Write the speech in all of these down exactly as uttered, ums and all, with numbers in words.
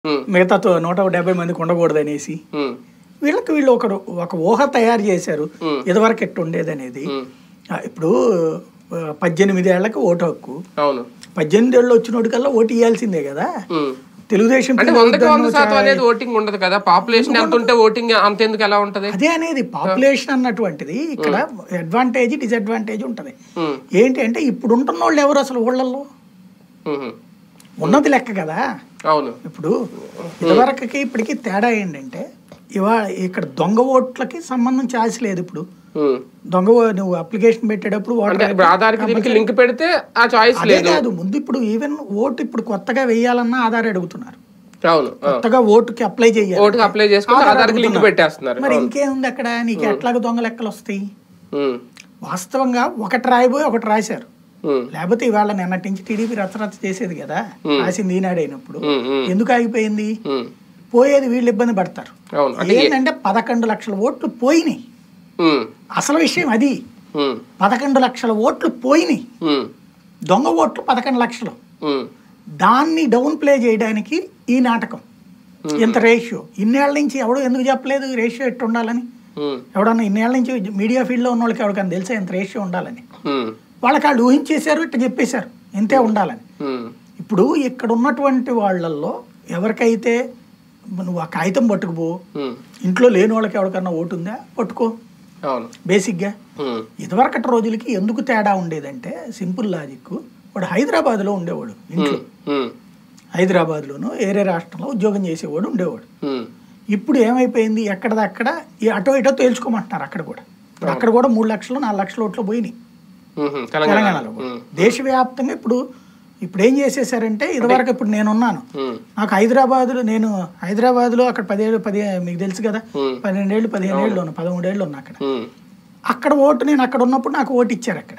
మిగతా నూట డెబ్బై మందికి ఉండకూడదు అనేసి వీళ్ళకి వీళ్ళు ఒకరు ఒక ఊహ తయారు చేశారు ఇదివరకు ఎట్టు ఉండేది అనేది. ఇప్పుడు పద్దెనిమిది ఏళ్లకి ఓటు హక్కు, పద్దెనిమిది ఏళ్ళు వచ్చినోడికల్లా ఓటు ఇవ్వాల్సిందే కదా. తెలుగుదేశం ఓటింగ్ ఉండదు కదా, పాపులేషన్ ఎంత ఉంటే ఓటింగ్ అంతెందుకు ఎలా ఉంటది అదే అనేది. పాపులేషన్ అన్నటువంటిది ఇక్కడ అడ్వాంటేజ్ డిసడ్వాంటేజ్ ఉంటది. ఏంటి అంటే ఇప్పుడు ఉంటున్న వాళ్ళు ఎవరు అసలు ఊళ్ళల్లో ఉన్నది లెక్క కదా. అవును, ఇప్పుడు ఇదివరకకి ఇప్పటికి తేడా ఏంటంటే ఇవాళ ఇక్కడ దొంగ ఓట్లకి సంబంధం ఛాయిస్ లేదు. ఇప్పుడు దొంగ నువ్వు అప్లికేషన్ పెట్టేటప్పుడు లింక్ పెడితే ఆ చాయిస్ లేదు కాదు. ముందు ఇప్పుడు ఈవెన్ ఓటు ఇప్పుడు కొత్తగా వేయాలన్నా ఆధార్ అడుగుతున్నారు. కొత్తగా ఓటుకి అప్లై చేయాలి, అప్లై చేసుకుని మరి ఇంకేముంది అక్కడ నీకు ఎట్లాగ దొంగ లెక్కలు వస్తాయి. వాస్తవంగా ఒకటి రాయిపోయి ఒకటి రాశారు, లేకపోతే ఇవాళ నిన్నటి నుంచి టీడీపీ రచ్చరచ్చ చేసేది కదా, రాసింది ఈనాడైనప్పుడు ఎందుకు ఆగిపోయింది. పోయేది వీళ్ళు ఇబ్బంది పడతారు. ఏంటంటే పదకొండు లక్షల ఓట్లు పోయినాయి. అసలు విషయం అది, పదకొండు లక్షల ఓట్లు పోయినాయి, దొంగ ఓట్లు పదకొండు లక్షలు. దాన్ని డౌన్ ప్లే చేయడానికి ఈ నాటకం. ఇంత రేషియో ఇన్నేళ్ల నుంచి ఎవడో ఎందుకు చెప్పలేదు రేషియో ఎట్టు ఉండాలని. ఎవడన్నా ఇన్నేళ్ల నుంచి మీడియా ఫీల్డ్ లో ఉన్న వాళ్ళకి ఎవరికైనా తెలుసా ఎంత రేషియో ఉండాలని. వాళ్ళకి వాళ్ళు ఊహించేశారు, ఇట్లా చెప్పేశారు ఇంతే ఉండాలని. ఇప్పుడు ఇక్కడ ఉన్నటువంటి వాళ్ళల్లో ఎవరికైతే నువ్వు ఆ కాగితం పట్టుకుపో, ఇంట్లో లేని వాళ్ళకి ఎవరికన్నా ఓటు ఉందా పట్టుకో. బేసిక్ గా ఇదివరకటి రోజులకి ఎందుకు తేడా ఉండేదంటే సింపుల్ లాజిక్. వాడు హైదరాబాద్ లో ఉండేవాడు, ఇంట్లో హైదరాబాద్ లోను వేరే రాష్ట్రంలో ఉద్యోగం చేసేవాడు ఉండేవాడు. ఇప్పుడు ఏమైపోయింది, ఎక్కడదక్కడ అటో ఇటో తేల్చుకోమంటున్నారు. అక్కడ కూడా అక్కడ కూడా మూడు లక్షలు నాలుగు లక్షల ఓట్లు పోయినాయి తెలంగాణలో. దేశవ్యాప్తంగా ఇప్పుడు ఇప్పుడు ఏం చేసేసారంటే ఇదివరకు ఇప్పుడు నేనున్నాను, నాకు హైదరాబాద్ లో నేను హైదరాబాద్ లో అక్కడ పదిహేడు పది మీకు తెలుసు కదా, పన్నెండేళ్ళు పదిహేను ఏళ్ళు ఉన్నా, పదమూడేళ్ళు ఉన్నా అక్కడ. అక్కడ ఓటు నేను అక్కడ ఉన్నప్పుడు నాకు ఓటు ఇచ్చారు అక్కడ.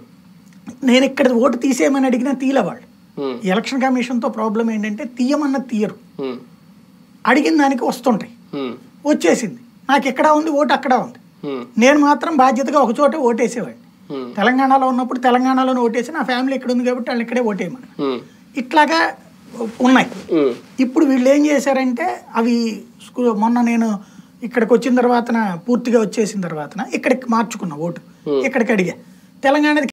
నేను ఇక్కడ ఓటు తీసేయమని అడిగినా తీయలే వాళ్ళు. ఎలక్షన్ కమిషన్ తో ప్రాబ్లం ఏంటంటే తీయమన్న తీయరు, అడిగిన దానికి వస్తుంటాయి. వచ్చేసింది నాకు ఎక్కడ ఉంది ఓటు అక్కడ ఉంది. నేను మాత్రం బాధ్యతగా ఒక చోట ఓటేసేవాడిని. తెలంగాణలో ఉన్నప్పుడు తెలంగాణలోనే ఓటేసి నా ఫ్యామిలీ ఇక్కడ ఉంది కాబట్టి వాళ్ళు ఇక్కడే ఓటేయమని. ఇట్లాగా ఉన్నాయి. ఇప్పుడు వీళ్ళు ఏం చేశారంటే అవి మొన్న నేను ఇక్కడికి వచ్చిన తర్వాత పూర్తిగా వచ్చేసిన తర్వాత ఇక్కడికి మార్చుకున్నా ఓటు, ఇక్కడికి అడిగా. తెలంగాణ